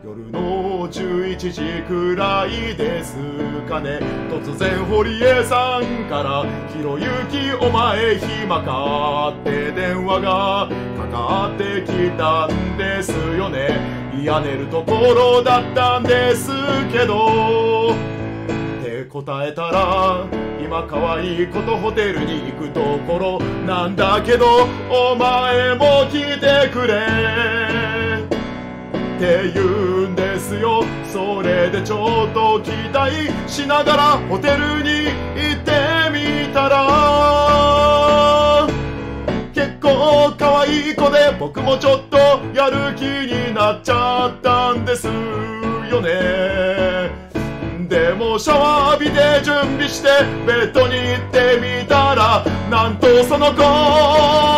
夜の11時くらいですかね。突然堀江さんから「ひろゆきお前暇か?」って電話がかかってきたんですよね。いや寝るところだったんですけどって答えたら「今可愛いことホテルに行くところなんだけどお前も来てくれ」って言うんですよ。それでちょっと期待しながらホテルに行ってみたら結構可愛い子で僕もちょっとやる気になっちゃったんですよね。でもシャワー浴びて準備してベッドに行ってみたらなんとその子